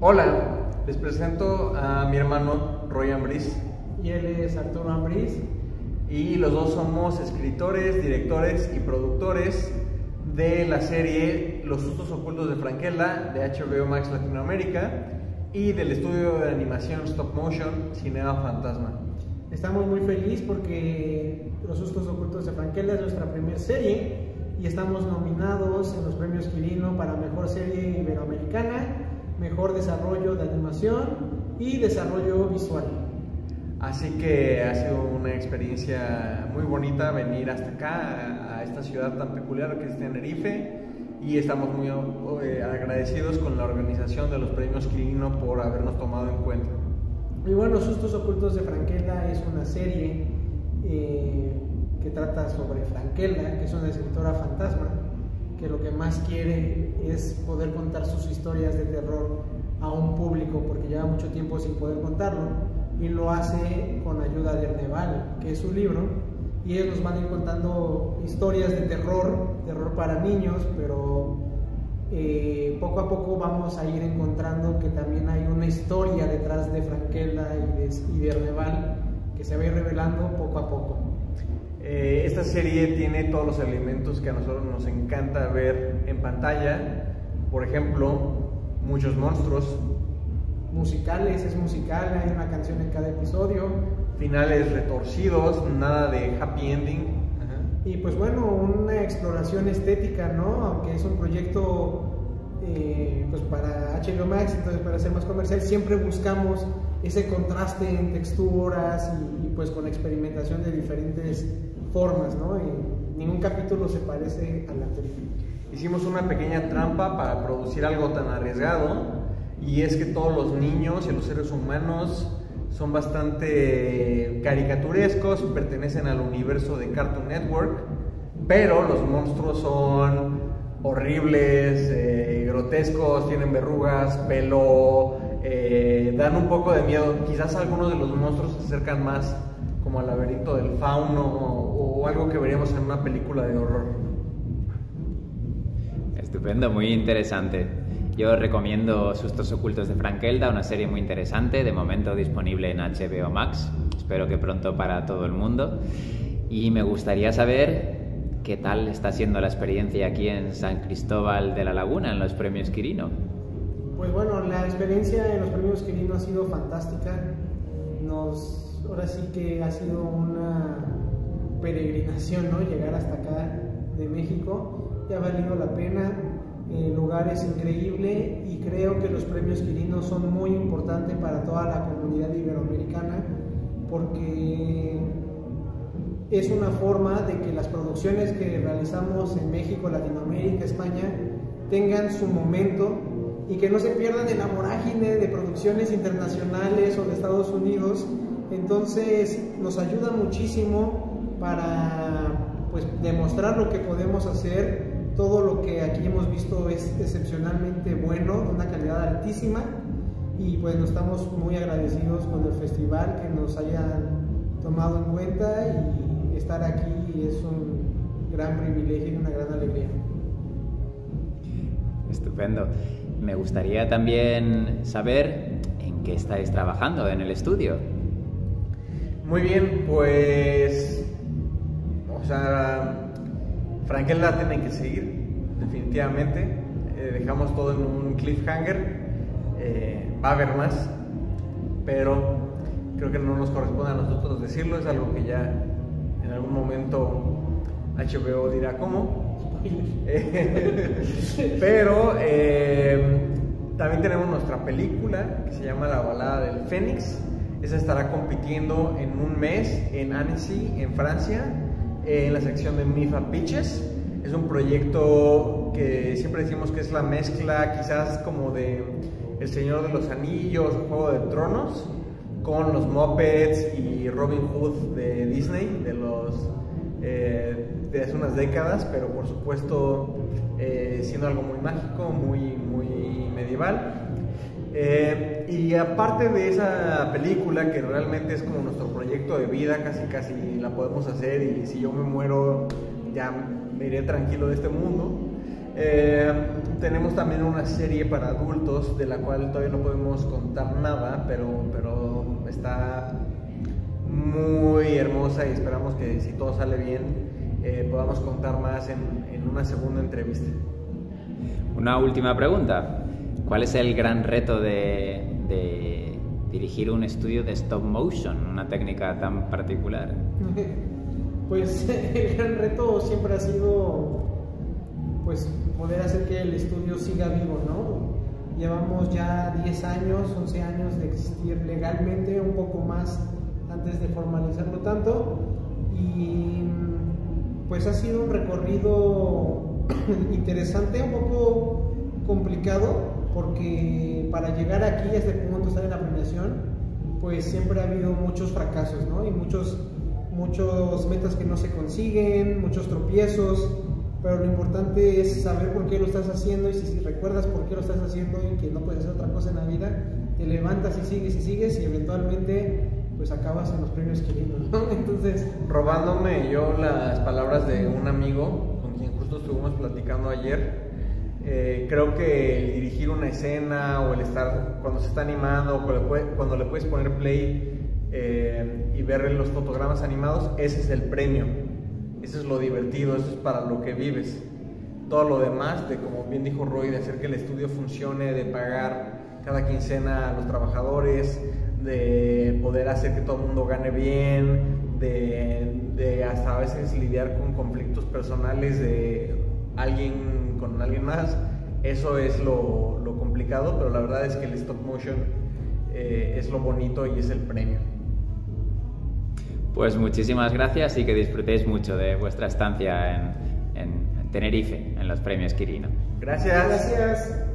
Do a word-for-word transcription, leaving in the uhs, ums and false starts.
Hola, les presento a mi hermano Roy Ambriz. Y él es Arturo Ambriz. Y los dos somos escritores, directores y productores de la serie Los sustos ocultos de Franquela de H B O Max Latinoamérica y del estudio de animación stop motion Cinema Fantasma. Estamos muy felices porque Los sustos ocultos de Franquela es nuestra primera serie y estamos nominados en los premios Quirino para Mejor Serie Iberoamericana, Mejor Desarrollo de Animación y Desarrollo Visual. Así que ha sido una experiencia muy bonita venir hasta acá, a esta ciudad tan peculiar que es Tenerife, y estamos muy eh, agradecidos con la organización de los premios Quirino por habernos tomado en cuenta. Y bueno, Los sustos ocultos de Franquela es una serie eh, que trata sobre Franquela, que es una escritora fantasma, que lo que más quiere es poder contar sus historias de terror a un público, porque lleva mucho tiempo sin poder contarlo, y lo hace con ayuda de Erneval, que es su libro, y ellos nos van a ir contando historias de terror, terror para niños, pero eh, poco a poco vamos a ir encontrando que también hay una historia detrás de Franquela y de, y de Erneval, que se va a ir revelando poco a poco. Eh, esta serie tiene todos los elementos que a nosotros nos encanta ver en pantalla, por ejemplo, muchos monstruos, musicales, es musical, hay una canción en cada episodio, finales retorcidos, nada de happy ending. Ajá. Y pues bueno, una exploración estética, ¿no? Aunque es un proyecto eh, pues para H B O Max, entonces para ser más comercial, siempre buscamos ese contraste en texturas y, y pues con experimentación de diferentes formas, ¿no? Y ningún capítulo se parece al anterior. Hicimos una pequeña trampa para producir algo tan arriesgado, y es que todos los niños y los seres humanos son bastante caricaturescos, pertenecen al universo de Cartoon Network, pero los monstruos son horribles, eh, grotescos, tienen verrugas, pelo, eh, dan un poco de miedo. Quizás algunos de los monstruos se acercan más como al laberinto del fauno o, o algo que veríamos en una película de horror. Estupendo, muy interesante. Yo recomiendo Sustos ocultos de Franquela, una serie muy interesante, de momento disponible en H B O Max, espero que pronto para todo el mundo. Y me gustaría saber qué tal está siendo la experiencia aquí en San Cristóbal de la Laguna, en los premios Quirino. Pues bueno, la experiencia en los premios Quirino ha sido fantástica. Nos, ahora sí que ha sido una peregrinación, ¿no? Llegar hasta acá de México, ya ha valido la pena. El lugar es increíble y creo que los premios Quirino son muy importantes para toda la comunidad iberoamericana, porque es una forma de que las producciones que realizamos en México, Latinoamérica, España tengan su momento y que no se pierdan en la vorágine de producciones internacionales o de Estados Unidos. Entonces nos ayuda muchísimo para pues demostrar lo que podemos hacer. Todo lo que aquí hemos visto es excepcionalmente bueno, de una calidad altísima, y pues nos estamos muy agradecidos con el festival que nos hayan tomado en cuenta, y estar aquí es un gran privilegio y una gran alegría. Estupendo. Me gustaría también saber en qué estáis trabajando en el estudio. Muy bien, pues o sea, Franquela tiene que seguir, definitivamente. Eh, dejamos todo en un cliffhanger. Eh, va a haber más, pero creo que no nos corresponde a nosotros decirlo. Es algo que ya en algún momento H B O dirá cómo. Pero eh, también tenemos nuestra película que se llama La Balada del Fénix. Esa estará compitiendo en un mes en Annecy, en Francia, en la sección de M I F A Pitches. Es un proyecto que siempre decimos que es la mezcla quizás como de El Señor de los Anillos, Juego de Tronos, con los Muppets y Robin Hood de Disney, de los eh, de hace unas décadas, pero por supuesto eh, siendo algo muy mágico, muy, muy medieval. Eh, y aparte de esa película, que realmente es como nuestro proyecto de vida, casi casi la podemos hacer, y si yo me muero ya me iré tranquilo de este mundo, eh, tenemos también una serie para adultos de la cual todavía no podemos contar nada, pero, pero está muy hermosa y esperamos que si todo sale bien eh, podamos contar más en, en una segunda entrevista. Una última pregunta. ¿Cuál es el gran reto de, de dirigir un estudio de stop motion, una técnica tan particular? Pues el gran reto siempre ha sido pues poder hacer que el estudio siga vivo, ¿no? Llevamos ya diez años, once años de existir legalmente, un poco más antes de formalizarlo tanto, y pues ha sido un recorrido interesante, un poco complicado, porque para llegar aquí a este punto, estar en la premiación, pues siempre ha habido muchos fracasos, ¿no? Y muchos, muchos metas que no se consiguen, muchos tropiezos, pero lo importante es saber por qué lo estás haciendo, y si, si recuerdas por qué lo estás haciendo y que no puedes hacer otra cosa en la vida, te levantas y sigues y sigues y eventualmente pues acabas en los premios Quirino, ¿no? Entonces, robándome yo las palabras de un amigo con quien justo estuvimos platicando ayer, eh, creo que el dirigir una escena o el estar cuando se está animando, cuando le, puede, cuando le puedes poner play eh, y ver los fotogramas animados, ese es el premio, eso es lo divertido, eso es para lo que vives. Todo lo demás, de como bien dijo Roy, de hacer que el estudio funcione, de pagar cada quincena a los trabajadores, de poder hacer que todo el mundo gane bien, de, de hasta a veces lidiar con conflictos personales de alguien con alguien más, eso es lo, lo complicado, pero la verdad es que el stop motion eh, es lo bonito y es el premio. Pues muchísimas gracias y que disfrutéis mucho de vuestra estancia en, en Tenerife, en los premios Quirino. Gracias. Gracias.